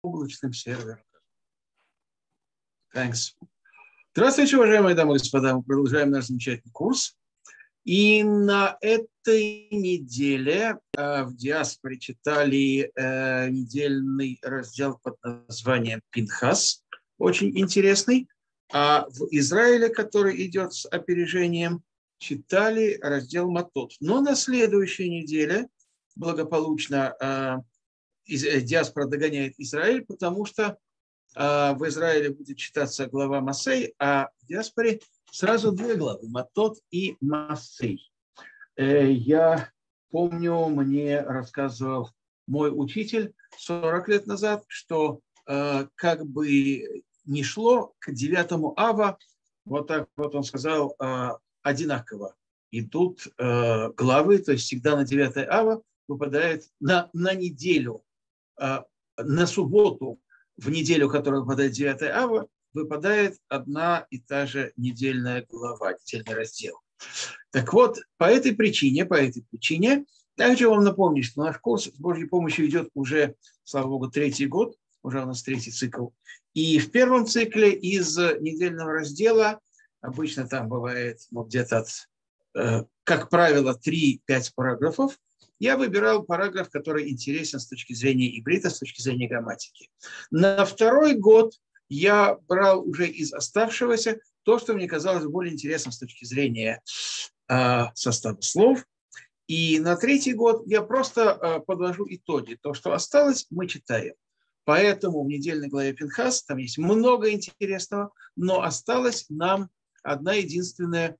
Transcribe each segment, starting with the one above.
облачным сервером. Thanks. Здравствуйте, уважаемые дамы и господа. Мы продолжаем наш замечательный курс. И на этой неделе в диаспоре читали недельный раздел под названием «Пинхас». Очень интересный. А в Израиле, который идет с опережением, читали раздел «Матот». Но на следующей неделе благополучно диаспора догоняет Израиль, потому что в Израиле будет читаться глава Массей, а в диаспоре сразу две главы – Матот и Массей. Я помню, мне рассказывал мой учитель 40 лет назад, что как бы ни шло к 9 ава, вот так вот он сказал, одинаково идут главы, то есть всегда на 9 ава выпадает на неделю, на субботу, в неделю, которая выпадает 9 ава, выпадает одна и та же недельная глава, недельный раздел. Так вот, по этой причине, также вам напомню, что наш курс с Божьей помощью идет уже, слава Богу, 3-й год, уже у нас 3-й цикл. И в первом цикле из недельного раздела, обычно там бывает где-то, как правило, 3-5 параграфов, я выбирал параграф, который интересен с точки зрения иврита, с точки зрения грамматики. На 2-й год я брал уже из оставшегося то, что мне казалось более интересным с точки зрения состава слов. И на 3-й год я просто подвожу итоги. То, что осталось, мы читаем. Поэтому в недельной главе Пинхас там есть много интересного, но осталась нам один единственный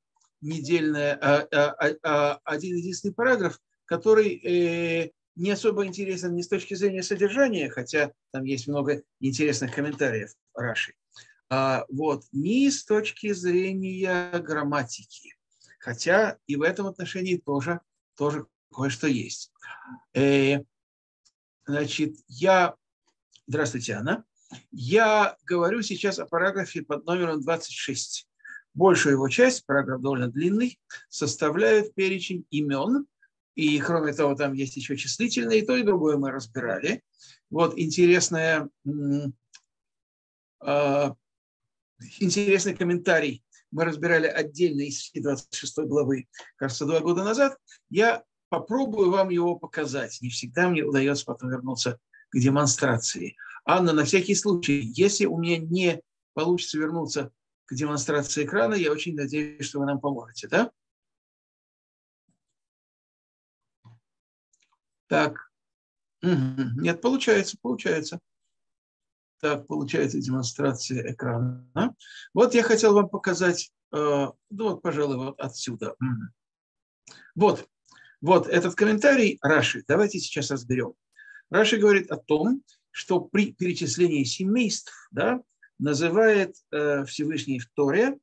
параграф, который не особо интересен ни с точки зрения содержания, хотя там есть много интересных комментариев Раши, ни с точки зрения грамматики. Хотя и в этом отношении тоже кое-что есть. Здравствуйте, Анна. Я говорю сейчас о параграфе под номером 26. Большую его часть, параграф довольно длинный, составляет перечень имен. И, кроме того, там есть еще числительные, и то, и другое мы разбирали. Вот интересный комментарий. Мы разбирали отдельно из 26 главы, кажется, 2 года назад. Я попробую вам его показать. Не всегда мне удается потом вернуться к демонстрации. Анна, на всякий случай, если у меня не получится вернуться к демонстрации экрана, я очень надеюсь, что вы нам поможете, да? Так. Нет, получается. Так, получается демонстрация экрана. Вот я хотел вам показать, пожалуй, вот отсюда. Вот этот комментарий Раши. Давайте сейчас разберем. Раши говорит о том, что при перечислении семейств, называет Всевышний в Торе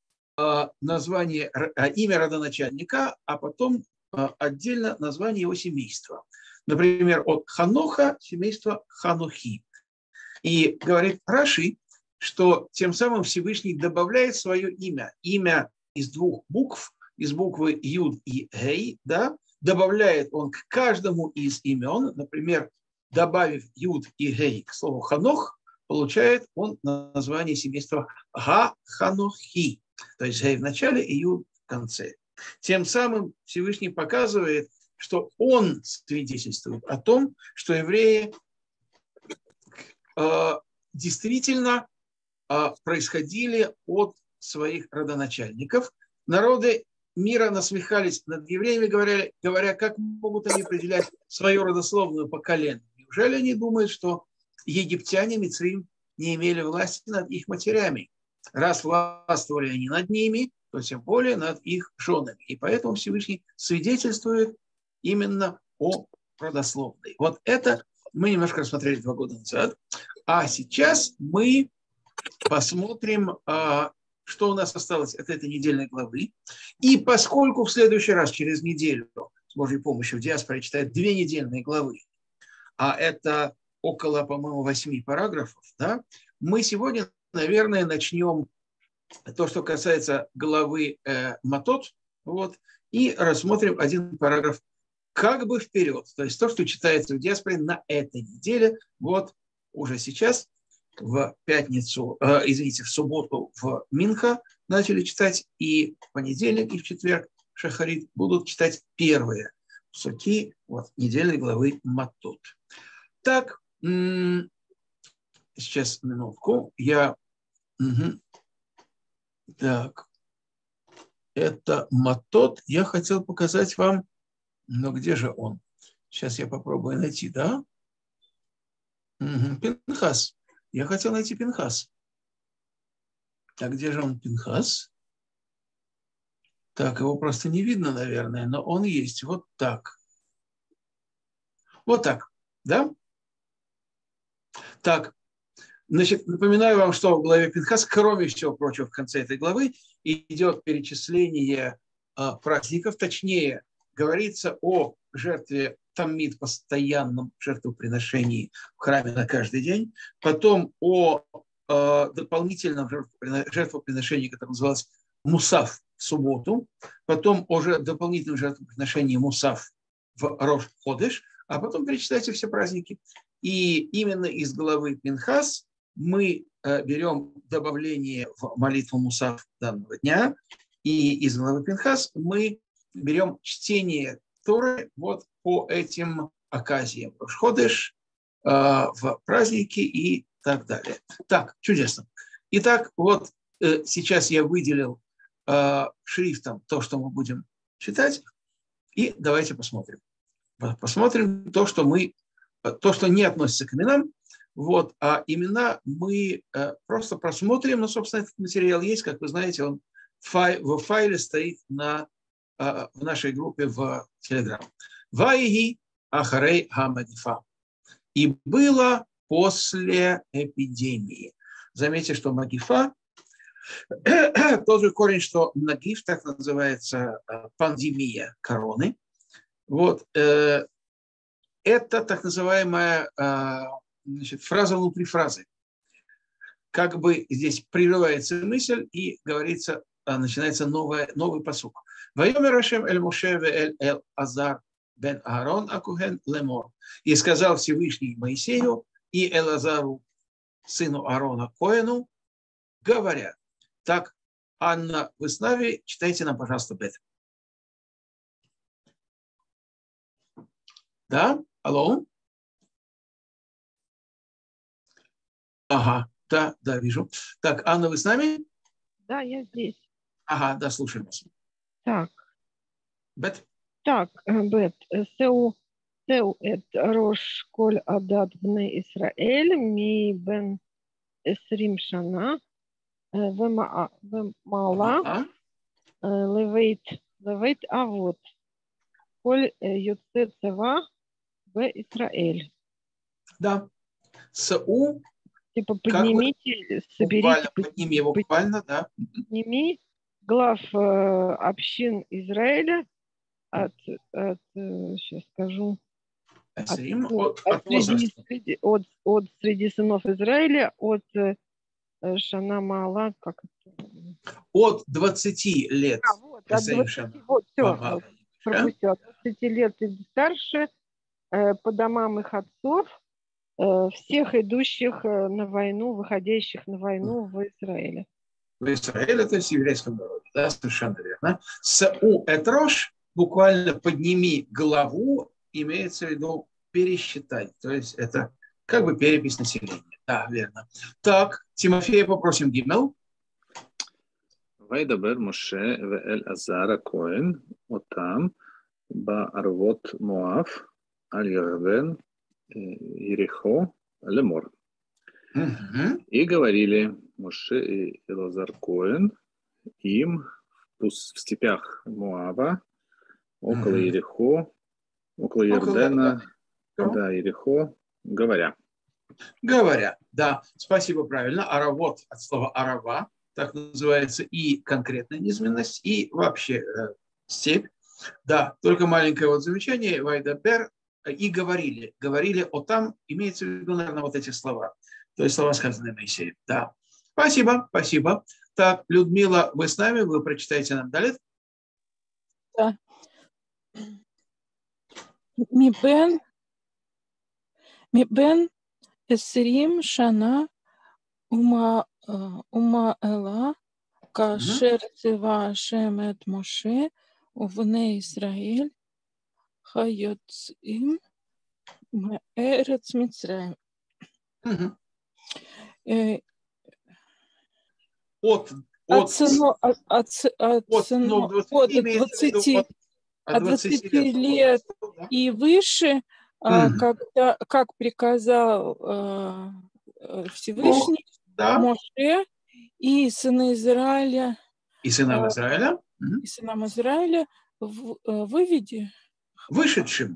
имя родоначальника, а потом отдельно название его семейства. Например, от Ханоха семейство Ханухи. И говорит Раши, что тем самым Всевышний добавляет свое имя из 2 букв, из буквы Юд и Гей, добавляет он к каждому из имен, например, добавив Юд и Гей к слову Ханох, получает он название семейства Га-Ханохи, то есть Гей в начале и Юд в конце. Тем самым Всевышний показывает, что он свидетельствует о том, что евреи действительно происходили от своих родоначальников. Народы мира насмехались над евреями, говоря, как могут они определять свою родословную по колену. Неужели они думают, что египтяне, Мицрим, не имели власти над их матерями? Раз властвовали они над ними, то тем более над их женами. И поэтому Всевышний свидетельствует именно о родословной. Вот это мы немножко рассмотрели 2 года назад. А сейчас мы посмотрим, что у нас осталось от этой недельной главы. И поскольку в следующий раз, через неделю, с Божьей помощью, в диаспоре читают 2 недельные главы, а это около, по-моему, 8 параграфов, мы сегодня, наверное, начнем то, что касается главы Матот, и рассмотрим один параграф как бы вперед. То есть то, что читается в диаспоре на этой неделе, уже сейчас, в пятницу, извините, в субботу в Минха начали читать, и в понедельник и в четверг Шахарит будут читать первые псуки вот, недельной главы Матот. Так, сейчас минутку, так, это Матот, я хотел показать вам, но где же он? Сейчас я попробую найти, да? Пинхас. Я хотел найти Пинхас. А где же он, Пинхас? Так, его просто не видно, наверное, но он есть. Вот так. Вот так, да? Так, значит, напоминаю вам, что в главе Пинхас, кроме всего прочего, в конце этой главы идет перечисление праздников, точнее, говорится о жертве таммид, постоянном жертвоприношении в храме на каждый день, потом о дополнительном жертвоприношении, которое называлось мусав в субботу, потом уже дополнительном жертвоприношении мусав в Рош-Ходеш, а потом перечисляйте все праздники. И именно из главы Пинхас мы берем добавление в молитву мусав данного дня, и из главы Пинхас мы берем чтение Торы вот по этим оказиям. Рош-Ходеш, в праздники и так далее. Так, чудесно. Итак, вот сейчас я выделил шрифтом то, что мы будем читать, и давайте посмотрим. Посмотрим то, что не относится к именам, вот, а имена мы просто просмотрим, но, собственно, этот материал есть, как вы знаете, он в файле стоит в нашей группе в Telegram. Ваиги ахарей хамагифа. И было после эпидемии. Заметьте, что магифа тот же корень, что нагиф, так называется пандемия короны. Вот, это так называемая фраза внутри фразы. Как бы здесь прерывается мысль и говорится, начинается новый пасук. «Вайомер Ашем эль Моше ве эль Азар бен Аарон акухен лемор». И сказал Всевышний Моисею и Элазару, сыну Аарона Коэну, говоря. Так, Анна, вы с нами, читайте нам, пожалуйста, Бет. Да? Алло? Ага, да, вижу. Так, Анна, вы с нами? Да, я здесь. Ага, да, слушаем вас. Так. Бет? Так, Бет. Сеу эт рош коль адат бне Исраэль ми бен эсрим шана вемала левейт авот коль юце цева в Исраэль. Да. Сеу. Типа поднимите, соберите. Подними его буквально, да. Подними глав общин Израиля от сейчас скажу, от среди сынов Израиля, от Шана Маала, как это? От 20 лет. Вот, от 20, вот, все, пропустил. От 20 лет и старше, по домам их отцов, всех идущих на войну, выходящих на войну в Израиле. В Израиле, то есть в еврейском народе, да, совершенно верно. Сеу эт рош, буквально подними голову, имеется в виду пересчитай. То есть это как бы перепись населения. Да, верно. Так, Тимофея попросим Гимел. וידבר משה ואל עזר הכהן אותם בערבות מואב על ירדן יריחו לאמור. И говорили Моше и Элазар Коэн им в степях Моаба, около Ерихо, около Ярдена, да, Ерихо, говоря. Говоря, да, спасибо, правильно. Аравот от слова арава, так называется и конкретная низменность, и вообще степь. Да, только маленькое вот замечание, Вайдабер, и говорили о там, имеется в виду, наверное, вот эти слова. То есть слова, сказанные Моисеем. Да. Спасибо. Так, Людмила, вы с нами, вы прочитаете нам далее. Да. Мибен 20 שנה ומעלה כאשר ציווה השם את משה ובני ישראל היוצאים מארץ מצרים. От 20 лет и выше, как приказал Всевышний Моше и сыны Израиля, и сынам Израиля, вышедшим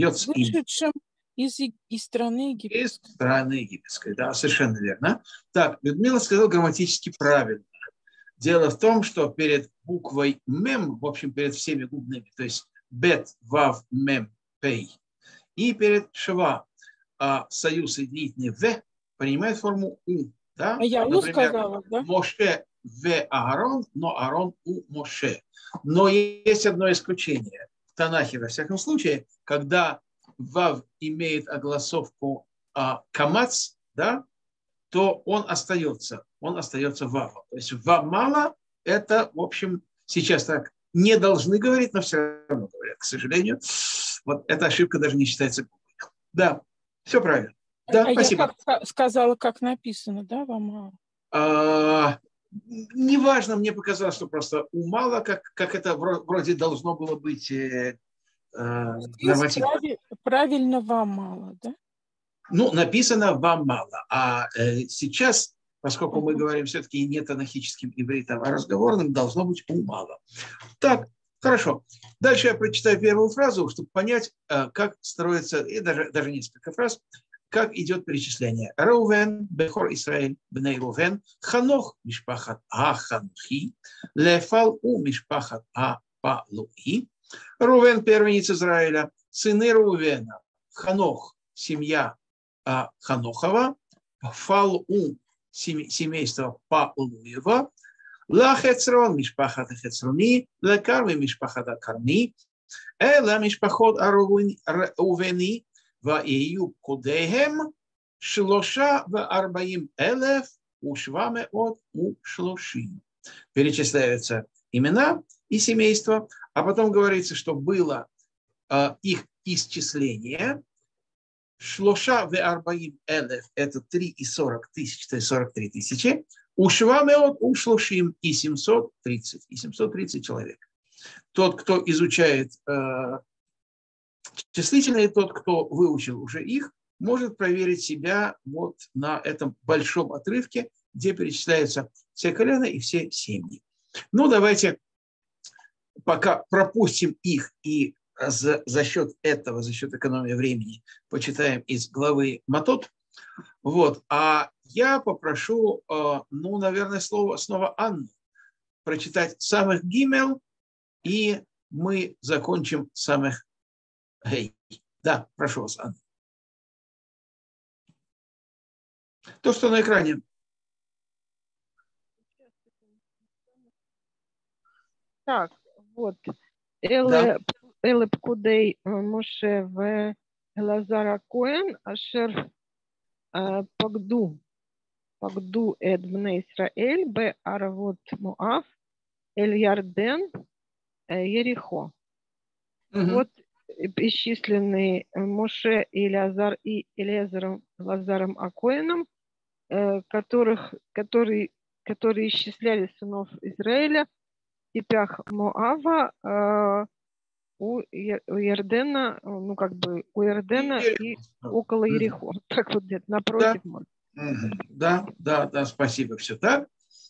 из страны египетской. Из страны египетской, да, совершенно верно. Так, Людмила сказала грамматически правильно. Дело в том, что перед буквой мем, в общем, перед всеми губными, то есть бет, вав, мем, пей, и перед шва союз соединительный в принимает форму у. Да? Я например, сказала, да? Моше в Аарон, но Аарон у Моше. Но есть одно исключение. В Танахе, во всяком случае, когда вав имеет огласовку камац, да, то он остается вавом. То есть вав мало, это, в общем, сейчас так не должны говорить, но все равно говорят, к сожалению. Вот эта ошибка даже не считается глупой. Да, все правильно. Да, спасибо. Я сказала, как написано, да, вам? Неважно, мне показалось, что просто у мало, как это вроде должно было быть нормативно. Правильно вам мало, да? Ну, написано вам мало. А сейчас, поскольку мы говорим все-таки не танахическим ивритом, а разговорным, должно быть у мало. Так, хорошо. Дальше я прочитаю первую фразу, чтобы понять, как строится, и даже несколько фраз, как идет перечисление. Реувен, Бехор Исраэль, Бней Рувен, Ханох, Мишпахат А-Ханухи, Лефал у Мишпахат А-Палуи. Рувен, первенец Израиля, сыны Рувена, Ханох, семья Ханохова, Фал у семейство Палуева, Ла Хецрон, Мишпахат Хецрони, Лекарми, Мишпахат Карми, Эла Мишпахот Арувени, Ваию Кудеем, Шлоша в Арбаим Элев, Ушваме от Ушлошим. Перечисляются имена и семейства, а потом говорится, что было их исчисление. Шлоша в Арбаим Элев – это 3,40 тысяч, то есть 43 тысячи. Ушваме от Ушлошим и 730 человек. Тот, кто изучает числительные, тот, кто выучил уже их, может проверить себя вот на этом большом отрывке, где перечисляются все колена и все семьи. Ну, давайте пока пропустим их и за счет этого, за счет экономии времени, почитаем из главы Матот. Вот. А я попрошу, ну, наверное, снова Анну прочитать самых гимел, и мы закончим самых гей. Да, прошу вас, Анна. То, что на экране. Так, вот. Эле Пкудей Моше в Элазара Коэн, Ашер Пагду Эд Бне Исраэль, Б Аравот Моав, Эль Ярден, Ерихо. Вот исчисленные Моше и Элиазар и Элиазаром Лазаром Акоином, которые исчисляли сынов Израиля в степях Моава, у Ярдена, ну как бы у Ярдена и около Ерихо. Так вот где-то напротив. Да, спасибо, все так.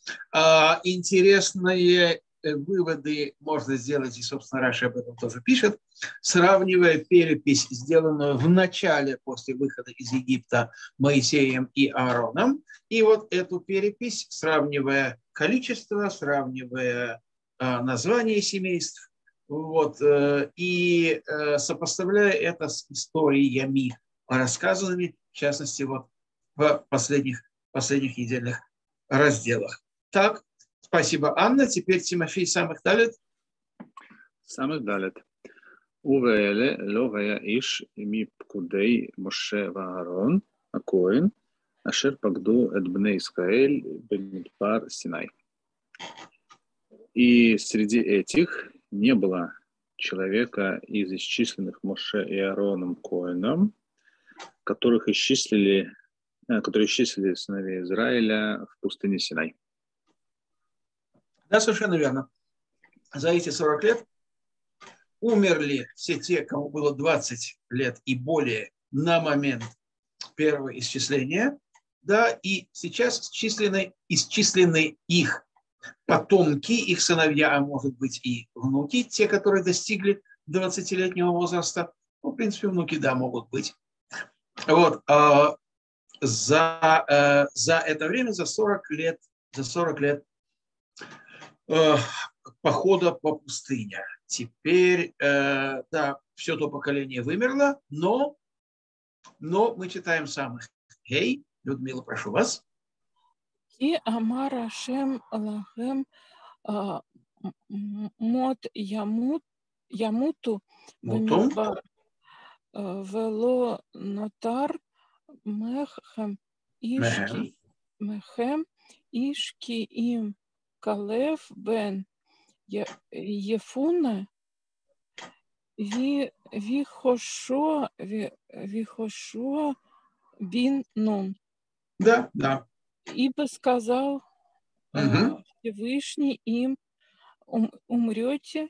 Интересные выводы можно сделать, и, собственно, Раши об этом тоже пишет, сравнивая перепись, сделанную в начале, после выхода из Египта, Моисеем и Аароном, и вот эту перепись, сравнивая количество, сравнивая название семейств, вот, и сопоставляя это с историями, рассказанными, в частности, вот в последних недельных разделах. Так, спасибо, Анна. Теперь Тимофей самых далит. Самых далит. ובאלה לא היה איש מפקודי משה ואהרון, הכהן, אשר פקדו את בני ישראל במדבר Синай. И среди этих не было человека из исчисленных Моше и Аароном Коэном, которые исчислили сыновей Израиля в пустыне Синай. Да, совершенно верно. За эти 40 лет умерли все те, кому было 20 лет и более на момент первого исчисления, да, и сейчас исчислены их потомки, их сыновья, а может быть и внуки, те, которые достигли 20-летнего возраста. Ну, в принципе, внуки, да, могут быть. Вот, за это время, за 40 лет похода по пустыне. Теперь, да, все то поколение вымерло, но мы читаем самых. Эй, Людмила, прошу вас. И амар Ашем Аллахем мот ямуту бемидбар вело нотар мехем ишки им Калев бен Ефуна Вихошуа бин Нун. Да, да. Ибо сказал Всевышний им, умрете.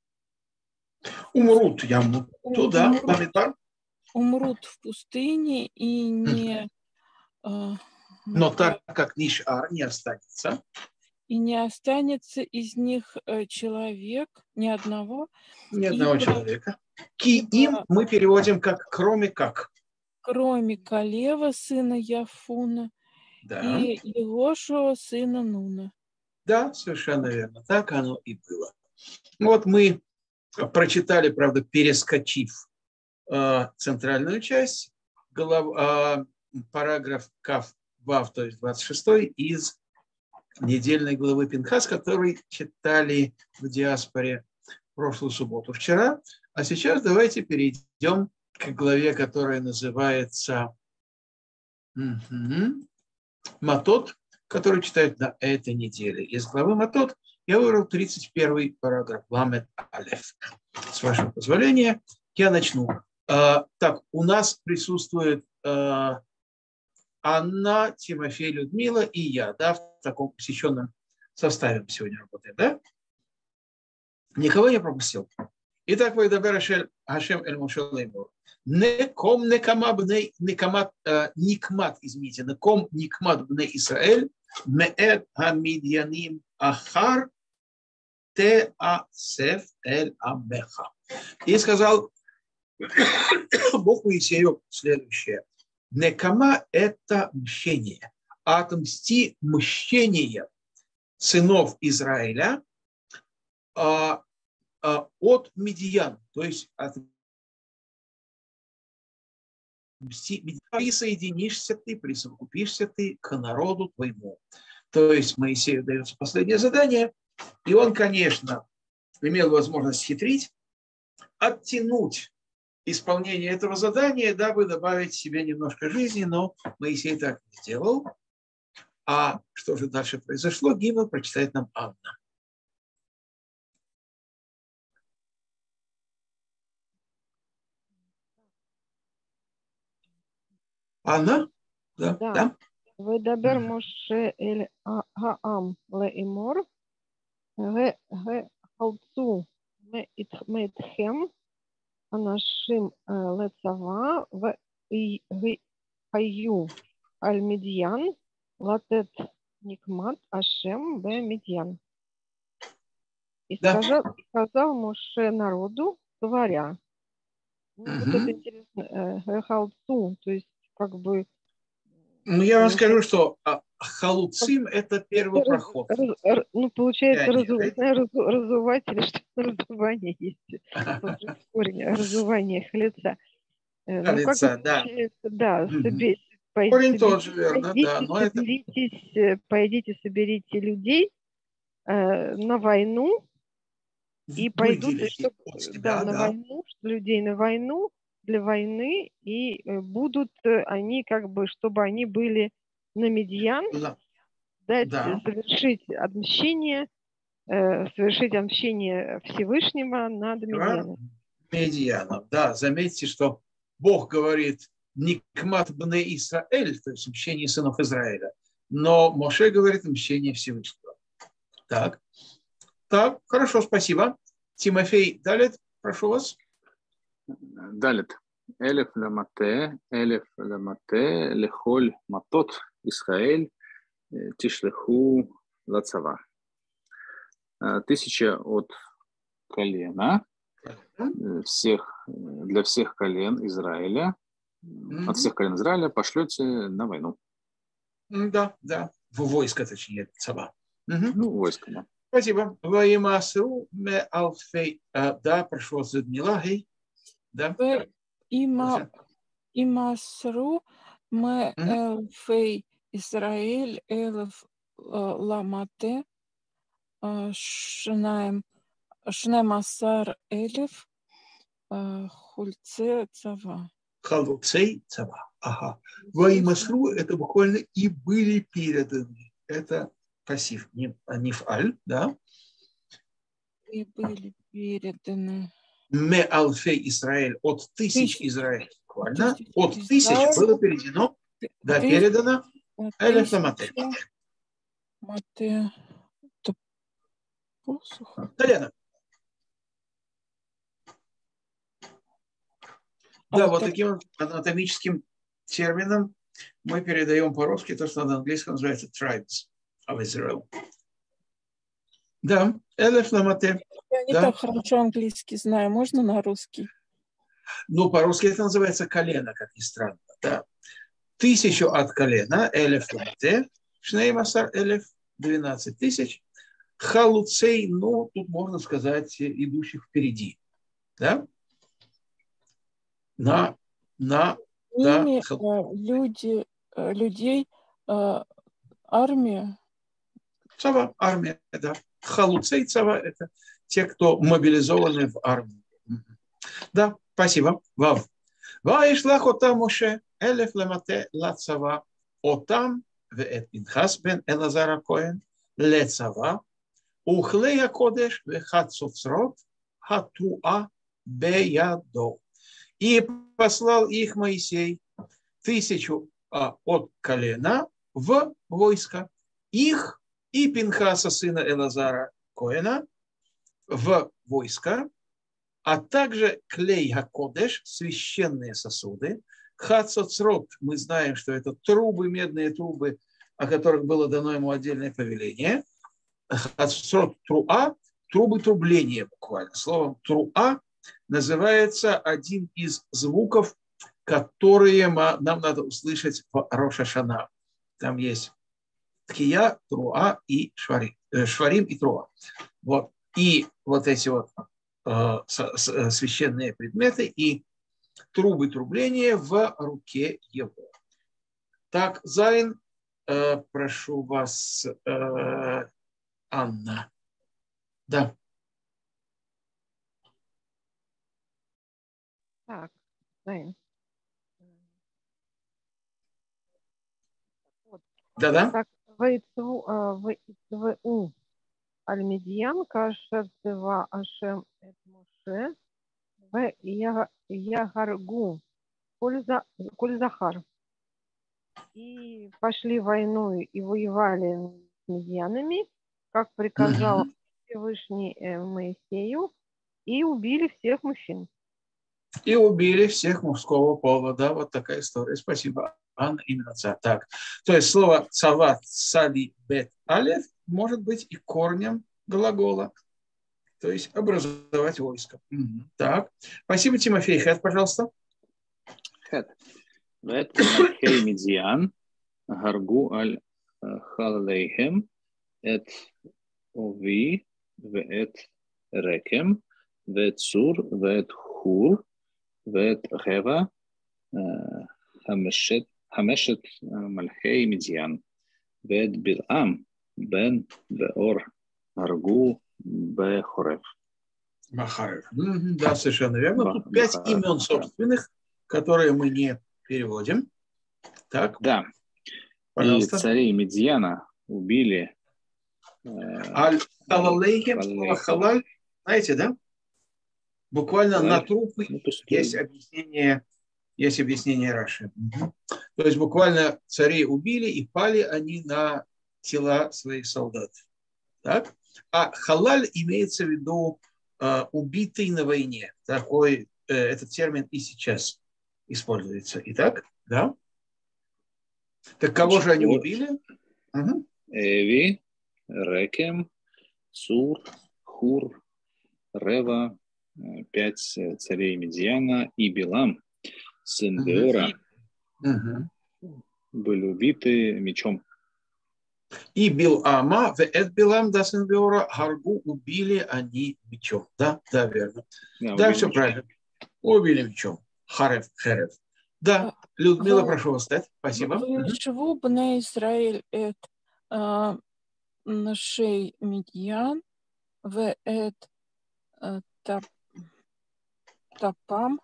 Умрут, ямуту, да, Бамидбар. Умрут в пустыне и не... Но так как Нишар не останется. И не останется из них человек, ни одного. Ни одного человека. Ки-им мы переводим как «кроме как». Кроме Калева, сына Яфуна, да. И Егошуа, сына Нуна. Да, совершенно верно. Так оно и было. Вот мы прочитали, правда, перескочив центральную часть, параграф Кав Вав, то есть 26 из недельной главы Пинхас, который читали в диаспоре в прошлую субботу вчера. А сейчас давайте перейдем к главе, которая называется Матот, который читают на этой неделе. Из главы Матот я выбрал 31 параграф Ламет Алеф. С вашего позволения я начну. Так, у нас присутствует Анна, Тимофей, Людмила и я, да, в таком посещенном составе мы сегодня работаем, да? Никого не пропустил. Итак, Вайдабер Хашем эль Моше леймор. Неком никмат, извините, неком никмат бней Исраэль, меэт хамидьяним ахар теасеф эль амеха. И сказал Бог Моисею следующее. Некама – это мщение. Отмсти мщение сынов Израиля от Мидьян, то есть присоединишься ты, присовокупишься ты к народу твоему. То есть Моисею дается последнее задание, и он, конечно, имел возможность хитрить, оттянуть исполнение этого задания, дабы добавить себе немножко жизни, но Моисей так не сделал. А что же дальше произошло, гимн прочитает нам Анна. Анна? Да. Да. Вайдабер Моше эль Хаам леимор, ге халцу меитхем, анашим лецава, ваю аль Мидьян, латет никмат ашем бе Мидьян. И сказал Моше народу, говоря, вот это интересно, халцу, то есть как бы... Ну, я вам скажу, что халуцим – это первый проход. Ну, получается, разувать или что-то разувание есть. Корень разувание лица. Ну, как бы получается, да, корень тоже верно, да. Пойдите, соберите людей на войну, и пойдут на войну, людей на войну, для войны, и будут они как бы, чтобы они были на Медьян, Да. дать Да. совершить отмщение Всевышнего над Медьяном. Медьянов. Да, заметьте, что Бог говорит «Никмат бне Исраэль», то есть мщение сынов Израиля, но Моше говорит мщение Всевышнего. Так, так, хорошо, спасибо. Тимофей Далет, прошу вас. Далит. Элеф ламате лехоль матот Исраэль тишлеху лацава. 1000 от колена для всех колен Израиля, от всех колен Израиля пошлете на войну. Да, да, в войско, точнее, цава. Ну, войско, да. Спасибо. Ваимасру ме алфей. Да, прошу вас, Людмила. Да. Имасру ме элфей Израиль элеф ламате шнаем асар элеф хульце цава. Халуцей цава. Ага. Ваимасру – это буквально и были переданы. Это пассив, не фаль, да? И были переданы. Ме алфей Израиль, от тысяч Израиля. Буквально. От тысяч было передано, да, передано. Элеф ламате. Мате. Это посох. Колено. Да, вот таким анатомическим термином мы передаем по-русски то, что на английском называется tribes of Israel. Да, элеф ламате. Я не так хорошо английский знаю. Можно на русский? Ну, по-русски это называется колено, как ни странно. Да. 1000 от колена, элеф ламате, шнеймасар элеф, 12 000. Халуцей, ну, тут можно сказать, идущих впереди. Да? Да, людей, армия. Цава, армия, да. Халуцей цава – это те, кто мобилизованы в армию. Да, спасибо. Вав. Ваишлах отам Моше, элеф лемате ла цава, отам веэт Пинхас бен Элазара Коэн, ле цава, ухлея кодеш вехат соцрот, хатуа беядо. И послал их Моисей 1000 от колена в войско. Их и Пинхаса, сына Элазара Коэна, в войско, а также клей гакодеш, священные сосуды. Хацоцрот, мы знаем, что это трубы, медные трубы, о которых было дано ему отдельное повеление. Хацоцрот труа, трубы трубления буквально. Словом труа называется один из звуков, которые нам надо услышать в Рош ха-Шана. Там есть тхия, труа и шварим. Шварим и труа. Вот. И вот эти вот священные предметы и трубы трубления в руке его. Так, Зайн, прошу вас, Анна. Да. Так, Зайн. Да-да. Так, вейцву Аль-Медьян, кашер цева Ашем эт Моше, в Ягаргу, коль захар. И пошли войной и воевали с медьянами, как приказал Всевышний Моисею, и убили всех мужчин. И убили всех мужского пола. Да, вот такая история. Спасибо, Анна, именно так. То есть слово цава, сали, бет, алеф может быть и корнем глагола. То есть образовать войско. Так. Спасибо, Тимофей. Хэт, пожалуйста. Хэт. Вет мальхей Медьян гаргу аль халейхем эт ови вет рекем вет сур вет хур вет рева хамешет мальхей Медьян вет Билам бен Беор гаргу бехорев. Махарев. Да, совершенно верно. Тут 5 имен собственных которые мы не переводим. Так, Да. пожалуйста. И царей Медьяна убили. Аль-Халалейхим, слово халаль, знаете, да? Буквально на трупы есть объяснение Раши. То есть буквально царей убили, и пали они на тела своих солдат. Так? А халаль имеется в виду убитый на войне. Такой этот термин и сейчас используется. Итак, да? Так кого же они убили? Эви, Рекем, Сур, Хур, Рева, 5 царей Медьяна и Билам, сын Беора, были убиты мечом. И Билама, Билам, да, сын Беора, Харгу убили они мечом. Да, да, верно. Да, все мечом. Правильно. Убили мечом. Херев. Да, Людмила, прошу вас, да? Спасибо. Шву бне Израиль эт нашей Медьян в эт тапам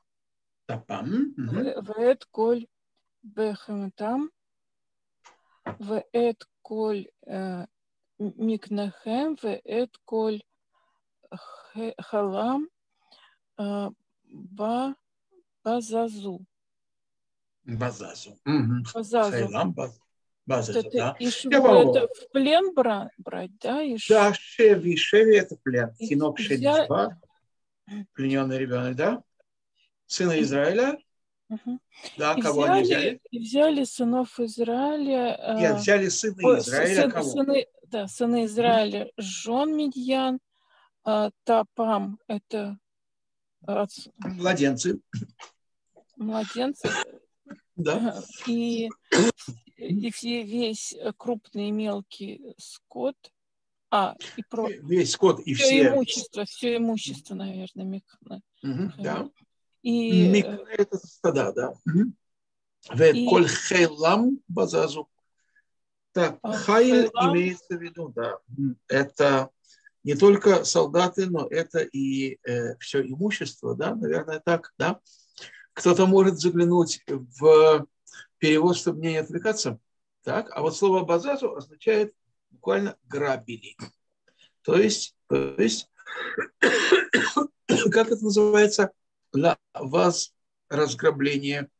в эт коль бехемтам в эт коль микнахем в эт коль халам базазу. Базазу. Базазу, да. И Шву это в плен брать, да? Да, Шеви это плен. Тинок Шелишба, плененный ребенок, да? Сына Израиля. Да, и кого они взяли? И взяли сынов Израиля. Нет, взяли сына Израиля. Кого? Сыны Израиля, жен Медьян, Тапам – это младенцы. Да. И весь крупный и мелкий скот. Весь скот и все имущество, наверное, да. И это стада, да. Коль хейлам базазу. Так, хайл имеется в виду, да. Это не только солдаты, но это и все имущество, да, наверное, так, да. Кто-то может заглянуть в перевод, чтобы не отвлекаться. Так, а вот слово базазу означает буквально грабили. То есть как это называется? Разграбление.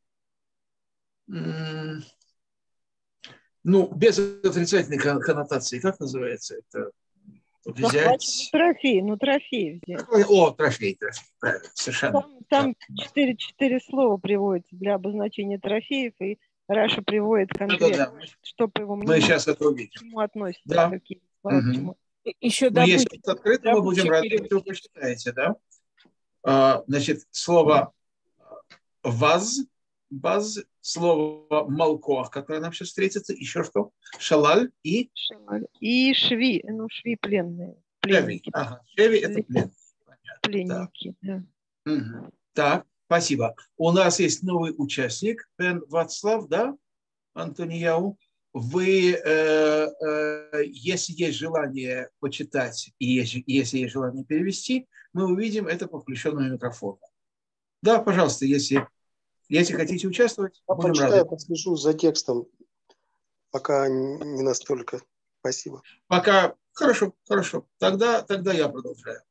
Без отрицательной коннотации. Как называется это? Взять... Трофей взять. Трофей, правильно, совершенно. Там 4 слова приводятся для обозначения трофеев, и Раша приводит конкретно, что по его мнению, мы сейчас это увидим. к чему относится. Да. Какие слова, к чему. Еще добыча. Если это открыто, мы будем рады, если вы прочитаете, да? Значит, слово баз, слово малкоах, которое нам сейчас встретится, еще что? Шалаль и? Шалаль. И шви, шви пленные. Пленники. Шеви это пленники. Пленники, да. Так, спасибо. У нас есть новый участник, Бен Вацлав, да, Антонияу. Вы, если есть желание почитать и если есть желание перевести, мы увидим это по включенному микрофону. Да, пожалуйста, если хотите участвовать, будем рады. Я послежу за текстом, пока не настолько. Спасибо. Пока. Хорошо. Тогда я продолжаю.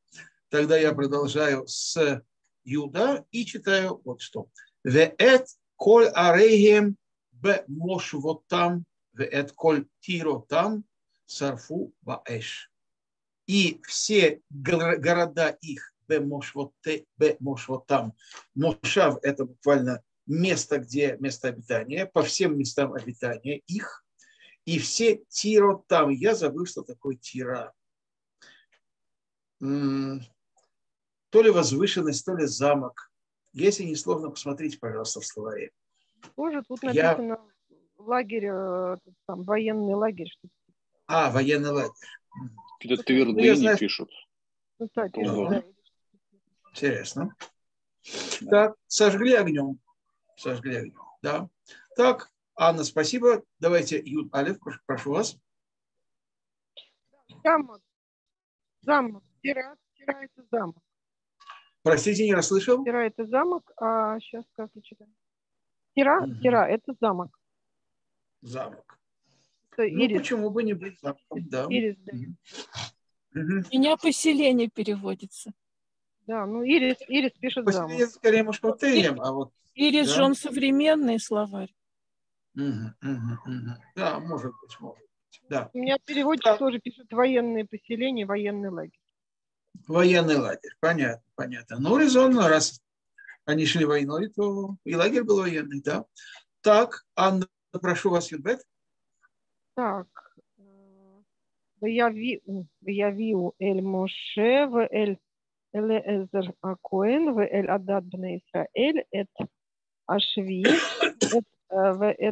С Юда и читаю вот что. Веэт коль арейхем бе мошвотам веэт коль тиротам сарфу баэш. И все города их бе мошвотам. Мошав – это буквально место обитания, по всем местам обитания их. И все тиротам. Я забыл, что такое тира. То ли возвышенность, то ли замок. Если не сложно, посмотрите, пожалуйста, в словаре. Тоже тут написано лагерь, там, военный лагерь. Военный лагерь. Это твердыни пишут. Да. Интересно. Так, сожгли огнем. Да. Так, Анна, спасибо. Давайте, Юд Алеф, прошу вас. Замок. Тира это замок. Простите, не расслышал. Тира это замок, а сейчас как я читаю? Тира, Мгм. Тира – это замок. Замок. Это Ну, Ирис. почему бы не быть замком, да. Ирис, да. Мгм. Мгм. У меня поселение переводится. Да, ну Ирис пишет замок. Поселение скорее мушкотеем, а вот Ирис да. же он современный словарь. Мгм, мгм, мгм. Да, может быть, может быть. Да. У меня переводчик Да. тоже пишет военные поселения, военный лагерь. Военный лагерь. Понятно, понятно. Ну, резонно, раз они шли войной, то и лагерь был военный, да. Так, Анна, прошу вас, Юдбет. Так. ויביאו אל משה ואל אלעזר הכהן ואל עדת בני ישראל את השביעית ואת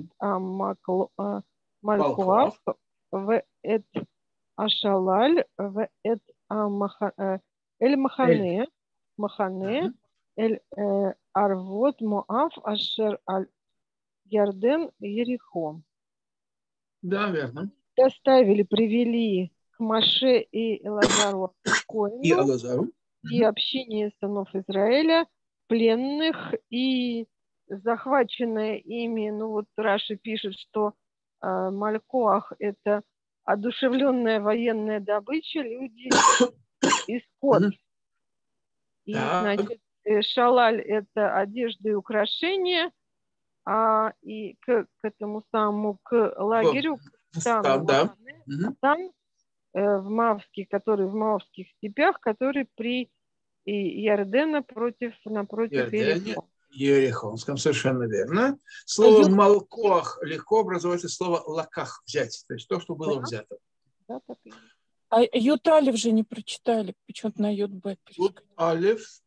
המלכוח ואת השלל ואת אל מחנה אל ערבות מואב אשר על ירדן יריחו. Да, верно. Доставили, привели к Моше и Элазару И Коэну Алазару. и общине сынов Израиля, пленных и захваченные ими, ну вот Раши пишет, что Малькоах – это одушевленная военная добыча, люди и скот. Мгм. И, Так. значит, шалаль – это одежда и украшения, и к этому самому, к лагерю, к стану, Да. Мгм. стан в Моавских, который в Моавских степях, который при Ярдена напротив Иордания, Иерихо. Ерехонском, совершенно верно. Слово «малкох» легко образуется слово «лаках» – взять, то есть то, что было взято. Да, так и есть. А Ют-Алев же не прочитали, почему-то на Ют-Б перескочили. Тут Алиф.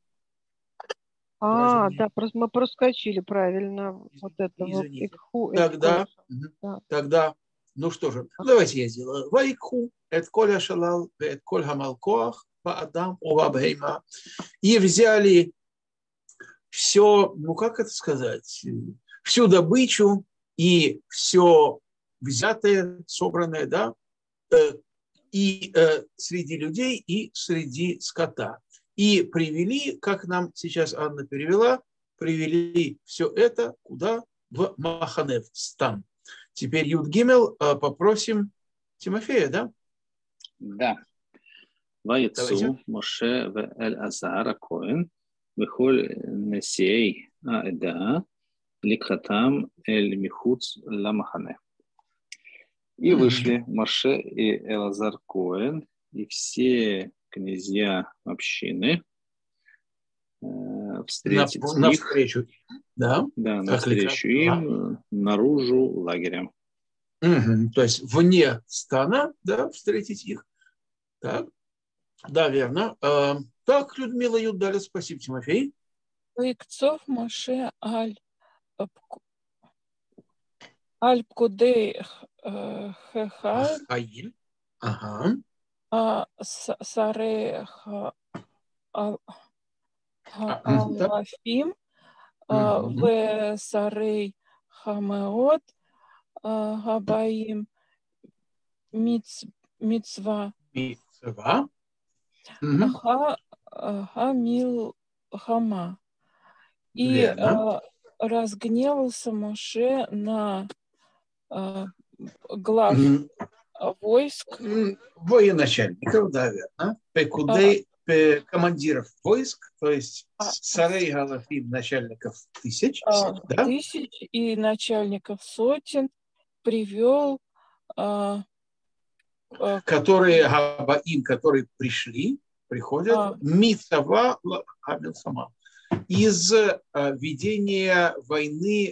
Да, мы проскочили правильно вот это вот. Извините. Икху, Тогда, да. тогда, ну что же, давайте я сделаю. Вайкху, эт коля шалал, эт коль хамалкоах, адам увабхейма. И взяли все, ну как это сказать, всю добычу и все взятое, собранное, да, и среди людей, и среди скота. И привели, как нам сейчас Анна перевела, привели все это куда? В Махане, в стан. Теперь Юд Гимел, попросим Тимофея, да? Да. ויצאו משה ואלעזר הכהן וכל נשיאי העדה לקראתם אל מחוץ למחנה. И вышли Моше и Элазар Коэн и все князья общины встретить их, навстречу, да? Да, навстречу им наружу лагеря. То есть вне стана, да, встретить их. Так. Да, верно. Так, Людмила Юдаля, спасибо, Тимофей. Ваикцов Моше Аль-Пкудей Хаиль. Ага. Саре Алафим в Сарей Хамеот Габаим Мицва Хамил Хама. И разгневался Моше на глав войск. Военачальников, да, верно. Пекудей, командиров войск, то есть Сарей Галафим, начальников тысяч, да? Тысяч и начальников сотен привел, которые Габаим, которые приходят, Мицава Хамил Хама, из ведения войны,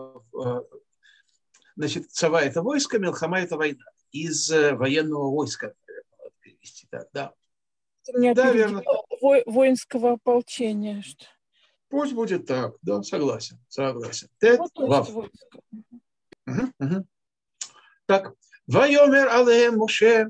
значит, Цава – это войско, Милхама – это война, из военного войска, наверное, надо перевести так, да. Да, верно. Воинского ополчения. Что? Пусть будет так, да, согласен. Так, Вайомер алеем Моше,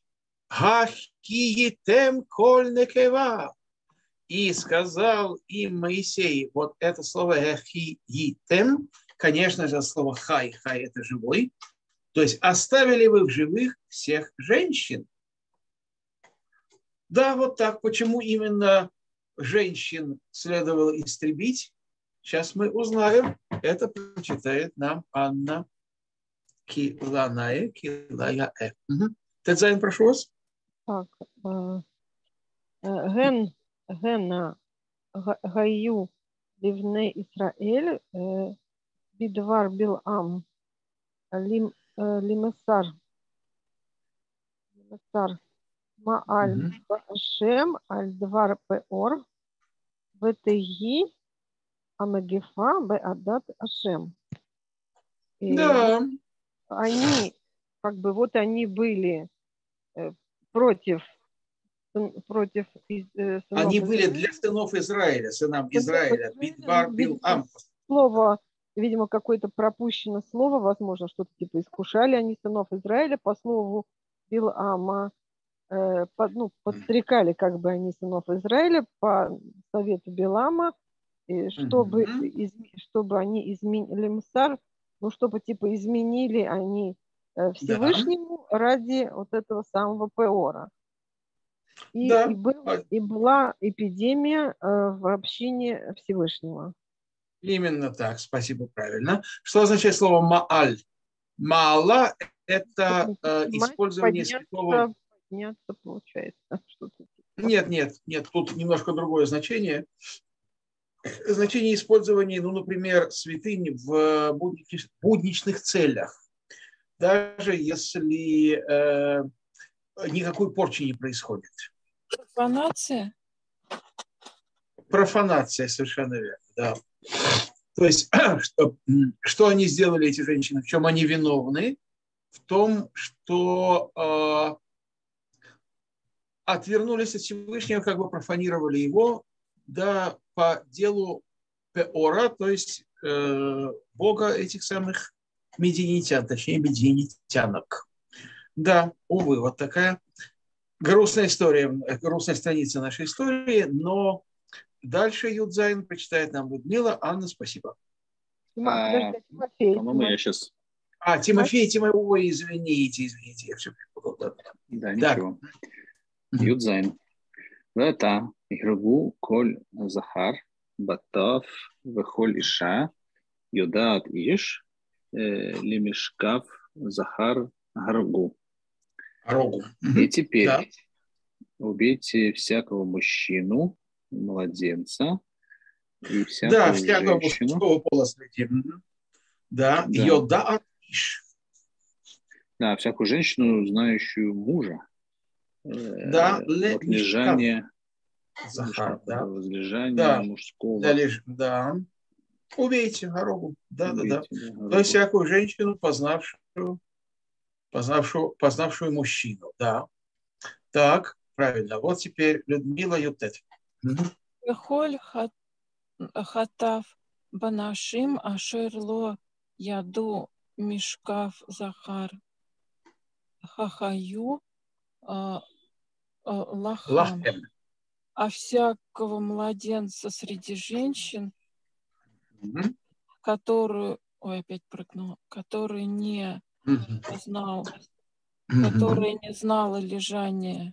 хахиетем коль некева. И сказал им Моисей, вот это слово хахиетем, конечно же, слово хай, хай это живой, то есть оставили вы в живых всех женщин. Да, вот так. Почему именно женщин следовало истребить? Сейчас мы узнаем. Это прочитает нам Анна Киланая. Тедзайн, прошу вас. Так. Гена гаю ливне Исраэль бидвар билам лимесар мааль башем аль двар пеор ветеги амагифа беадат ашем. Да. Они, как бы, вот они были против сынов Они были Израиля. для сынов Израиля, сынам Израиля. Бидвар билам. Слово, видимо, какое-то пропущено слово, возможно, что-то типа искушали они сынов Израиля по слову Билама, подстрекали как бы они сынов Израиля по совету Билама, чтобы они изменили Мсар, чтобы типа изменили они Всевышнему ради вот этого самого Пеора. И была эпидемия в общине Всевышнего. Именно так, спасибо, правильно. Что означает слово мааль? Маала – это использование святого... Подняться, получается. Нет, тут немножко другое значение. Значение использования, например, святыни в будничных целях. Даже если никакой порчи не происходит. Профанация? Профанация, совершенно верно, да. То есть, что они сделали, эти женщины, в чем они виновны? В том, что отвернулись от Всевышнего, как бы профанировали его, да, по делу Пеора, то есть бога этих самых медианитян, точнее медианитянок. Да, увы, вот такая грустная история, грустная страница нашей истории, но дальше Юдзайн прочитает нам Людмила. Анна, спасибо. По-моему, я сейчас... Тимофей, ой, извините, я все перепутал. Да, ничего. Юдзайн. Вата играгу коль захар батав вехоль иша юдаат иш лимешкав захар гаргу. И теперь убейте всякого мужчину, младенца и всякую всякого женщину. мужского пола среди. Да, юдаат иш. Да, всякую женщину, знающую мужа. Да, возлежание Захар, да. Возлежание мужского. Да. Убейте горогу. Да. То есть всякую женщину, познавшую мужчину. Да. Так, правильно. Вот теперь Людмила Ютет. Вехоль хатав банашим ашерло яду мишкав захар хахаю лахам. А всякого младенца среди женщин, который не знал, который не знала лежания.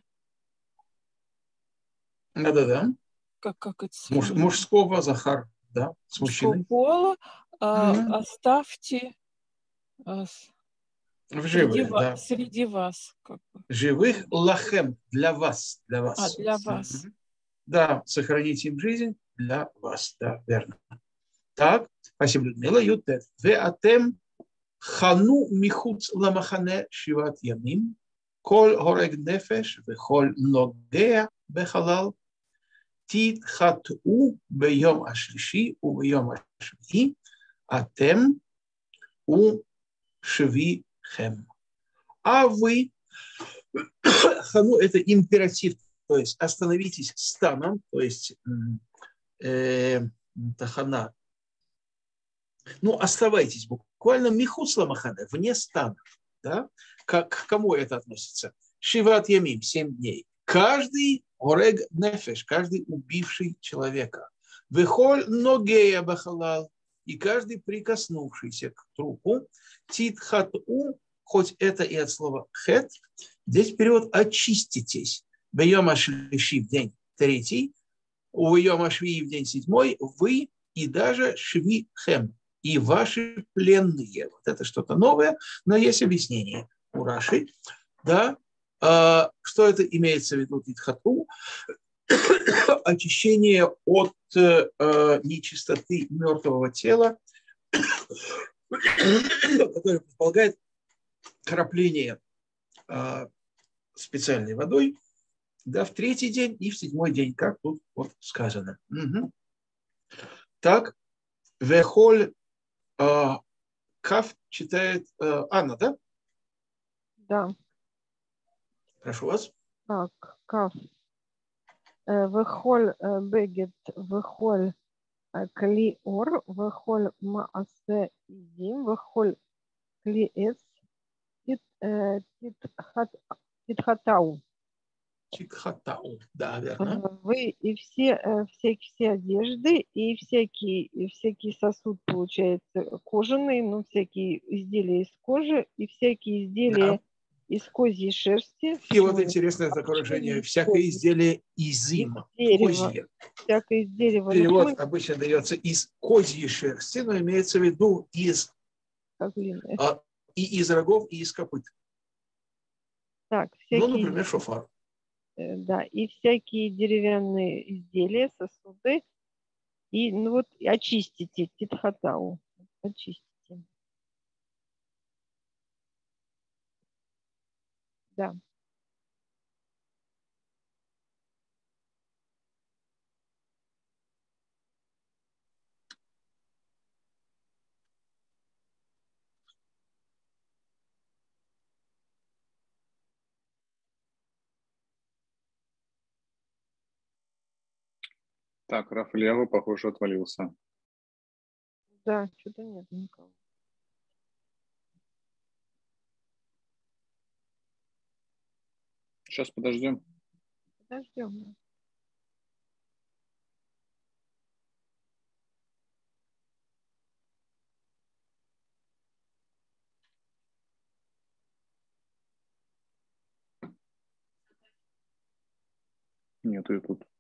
Да. Как это мужского Захар, да, с мужчиной. Пола, оставьте в живых, среди вас. Живых лахем, для вас. Для вас. Да, сохраните им жизнь для вас, да, верно. Так, спасибо, Людмила. Ютет. Ве атем хану михуц ламахане шиват ямим, кол хорек нефеш, вехол ногея бехалал, тит хату бейом ашлиши, у бейом ашви, атем у шви хем. А вы, хану, это императив, то есть остановитесь станом, то есть тахана. Оставайтесь буквально михуцла махана, вне стана. Да? К кому это относится? Шиват ямим, 7 дней. Каждый орег нефеш, каждый убивший человека. Вехоль ногея бахалал, и каждый прикоснувшийся к трупу. Тит хату, хоть это и от слова хет, здесь перевод очиститесь. Бейом ашлиши в день 3, у Йом ашви в день 7, вы и даже швихем, и ваши пленные. Вот это что-то новое, но есть объяснение у Раши. Да? Что это имеется в виду титхату? Очищение от нечистоты мертвого тела, которое предполагает крапление специальной водой, да, в 3-й день и в 7-й день, как тут вот сказано. Угу. Так, вехоль каф читает Анна, да? Да. Прошу вас. Так, каф. Вехоль бегет, вехоль кли ор, вехоль маасе изим, вехоль кли эс, титхатау. Титхатау, да, верно. Вы и все одежды, и всякий сосуд, получается, кожаный, ну, всякие изделия из кожи, и всякие изделия из козьей шерсти. И вот интересное такое выражение: всякое изделие из козье. Всякое из дерева. Перевод обычно дается из козьей шерсти, но имеется в виду из и из рогов, и из копыт. Так, ну, например, шофар. Да, и всякие деревянные изделия, сосуды. И ну вот очистите титхатау. Очистите. Да. Так, Рафаэль, похоже, отвалился. Да, что-то нет никого. Сейчас подождем. Подождем, да. Нету и тут.